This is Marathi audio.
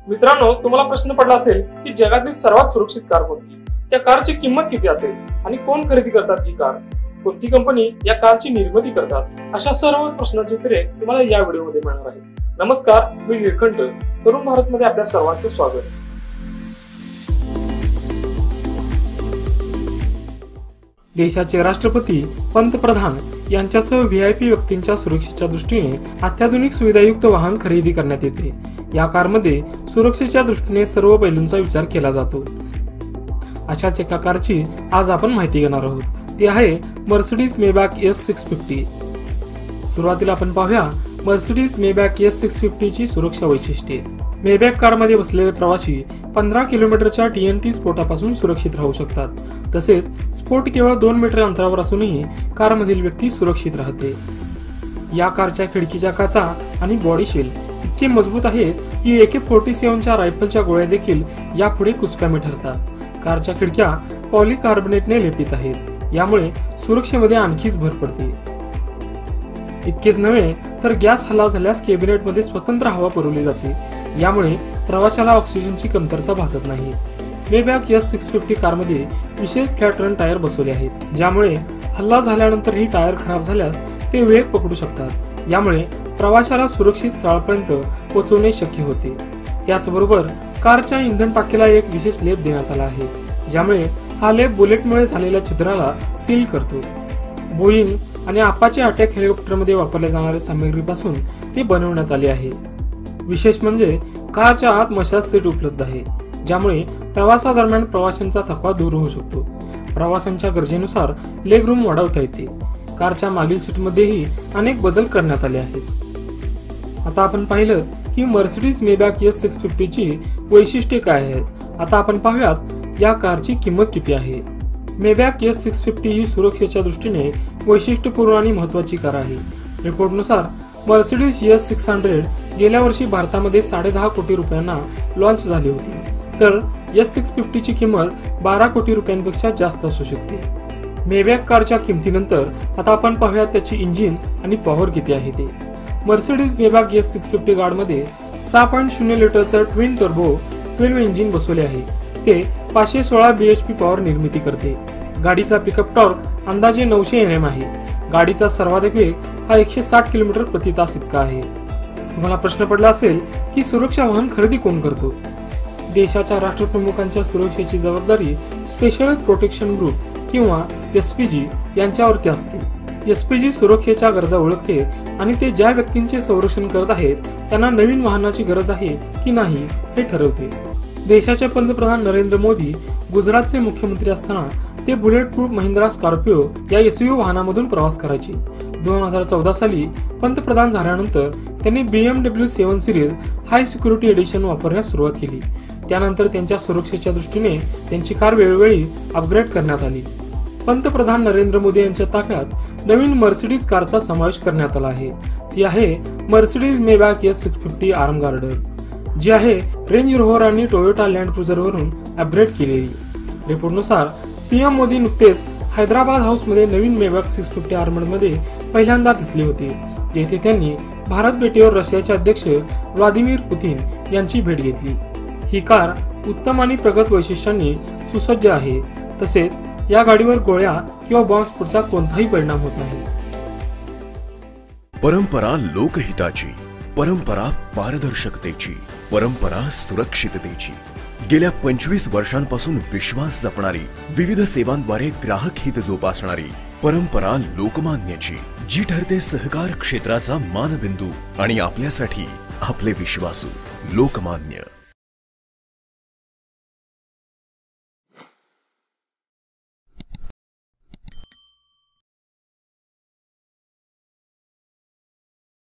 मित्रांनो, तुम्हाला प्रश्न पडला असेल की जगातील सर्वात सुरक्षित कार कोणती, त्या कारची किंमत किती असेल आणि कोण खरेदी करतात ही कार, कोणती कंपनी या कारची निर्मिती करतात, अशा सर्व प्रश्नांची उत्तरे तुम्हाला या व्हिडिओमध्ये मिळणार आहेत. नमस्कार, मी निळकंठ. तरुण भारत मध्ये आपल्या सर्वांचे स्वागत. देशाचे राष्ट्रपती, पंतप्रधान यांच्यासह व्हीआयपी व्यक्तींच्या सुरक्षेच्या दृष्टीने अत्याधुनिक सुविधायुक्त वाहन खरेदी करण्यात येते. या कारमध्ये सुरक्षेच्या दृष्टीने सर्व पैलूंचा विचार केला जातो. अशाच एका कारची आज आपण माहिती घेणार आहोत. ती आहे मर्सिडीज मेबॅक S650. सुरुवातीला आपण पाहूया मर्सिडीज मेबॅक S650 ची सुरक्षा वैशिष्ट्ये. मेबॅक कारमध्ये बसलेले प्रवासी 15 किलोमीटरच्या TNT स्फोटापासून सुरक्षित राहू शकतात. तसेच स्फोट केवळ 2 मीटर अंतरावर असूनही कारमधील व्यक्ती सुरक्षित राहते. या कारच्या खिडकीच्या काचा आणि बॉडी शेल इतके मजबूत आहेत की AK-47च्या रायफलच्या गोळ्या देखील यापुढे कुचकामी ठरतात. कारच्या खिडक्या पॉलिकार्बोनेटने लेपित आहेत. यामुळे सुरक्षेमध्ये आणखीच भर पडते. इतकेच नव्हे तर गॅस हल्ला झाल्यास कॅबिनेटमध्ये स्वतंत्र हवा पुरवली जाते. यामुळे प्रवाशाला ऑक्सिजनची कमतरता भासत नाही. मेबॅक S650 कारमध्ये विशेष फ्लॅट रन टायर बसवले आहेत, ज्यामुळे हल्ला झाल्यानंतर ही टायर खराब झाल्यास ते वेग पकडू शकतात. यामुळे प्रवाशाला सुरक्षित तळापर्यंत पोहोचवणे शक्य होते. त्याचबरोबर कारच्या इंधन टाकीला एक विशेष लेप देण्यात आला आहे, ज्यामुळे हा लेप बुलेटमुळे झालेल्या छिद्राला सील करतो. बोईंग आणि अपाचे अटॅक हेलिकॉप्टरमध्ये वापरल्या जाणाऱ्या सामग्रीपासून ते बनवण्यात आले आहे. विशेष म्हणजे कारच्या आत मसाज सीट उपलब्ध आहे, ज्यामुळे प्रवासादरम्यान प्रवाशांचा थकवा दूर होऊ शकतो. प्रवाशांच्या गरजेनुसार लेग रूम वाढवता येते. कारच्या मागील सीटमध्येही अनेक बदल करण्यात आले आहेत. आता आपण पाहिलं की मर्सिडीज मेबॅक S650 ची वैशिष्ट्ये काय आहेत. आता आपण पाहूयात या कारची किंमत किती आहे. मेबॅक S650 ही सुरक्षेच्या दृष्टीने वैशिष्ट्यपूर्ण आणि महत्त्वाची कार आहे. रिपोर्टनुसार मर्सिडीज S600 गेल्या वर्षी भारतामध्ये 10.5 कोटी रुपयांना लॉन्च झाली होती, तर S650 ची किंमत 12 कोटी रुपयांपेक्षा जास्त असू शकते. मेबॅक कारच्या किमतीनंतर आता आपण पाहूयात त्याची इंजिन आणि पॉवर किती आहे ते. मर्सिडीज मेबॅक S650 गाडीमध्ये 6.0 लिटरचं ट्विन टर्बो 12 इंजिन बसवले आहे. ते 516 bhp पॉवर निर्मिती करते. गाडीचा पिकअप टॉर्क अंदाजे 900 Nm आहे. गाडीचा सर्वाधिक वेग हा 160 किलोमीटर प्रति तास इतका आहे. तुम्हाला प्रश्न पडला असेल की सुरक्षा वाहन खरेदी कोण करतो. देशाच्या राष्ट्रप्रमुखांच्या सुरक्षेची जबाबदारी स्पेशल प्रोटेक्शन ग्रुप किंवा SPG यांच्यावरती असते. SPG सुरक्षेच्या गरजा ओळखते आणि ते ज्या व्यक्तींचे संरक्षण करत आहेत त्यांना नवीन वाहनाची गरज आहे की नाही हे ठरवते. देशाचे पंतप्रधान नरेंद्र मोदी गुजरातचे मुख्यमंत्री असताना ते बुलेट प्रूफ महिंद्रा स्कॉर्पिओ या SUV वाहनामधून प्रवास करायचे. 2014 साली पंतप्रधान झाल्यानंतर त्यांनी BMW 7 series high security edition वापरण्यास सुरुवात केली. त्यानंतर त्यांच्या सुरक्षेच्या दृष्टीने त्यांची कार वेळोवेळी अपग्रेड करण्यात आली. पंतप्रधान नरेंद्र मोदी यांच्या ताफ्यात नवीन मर्सिडीज कारचा समावेश करण्यात आला आहे. ती आहे Mercedes Maybach S650 arm guard, जी आहे रेंज रोव्हर आणि टोयोटा लँड क्रुझर वरून अपग्रेड केलेली. रिपोर्टनुसार PM मोदी नुकतेच हैदराबाद हाऊस मध्ये नवीन मेबॅक 650 आर्मर्ड मध्ये पहिल्यांदा दिसले होते, जेथे त्यांनी भारत भेटीवर रशियाचे अध्यक्ष व्लादिमीर पुतिन यांची भेट घेतली. ही कार उत्तम आणि प्रगत वैशिष्ट्यांनी सुसज्ज आहे. तसेच या गाडीवर गोळ्या किंवा बॉम्बस्फोटचा कोणताही परिणाम होत नाही. परंपरा लोकहिताची, परंपरा पारदर्शकतेची, परंपरा सुरक्षिततेची. गेल्या 25 वर्षांपासून विश्वास जपणारी, विविध सेवांद्वारे ग्राहक हित जोपासणारी परंपरा लोकमान्यची, जी ठरते सहकार क्षेत्राचा मानबिंदू आणि आपल्यासाठी आपले विश्वासू लोकमान्य.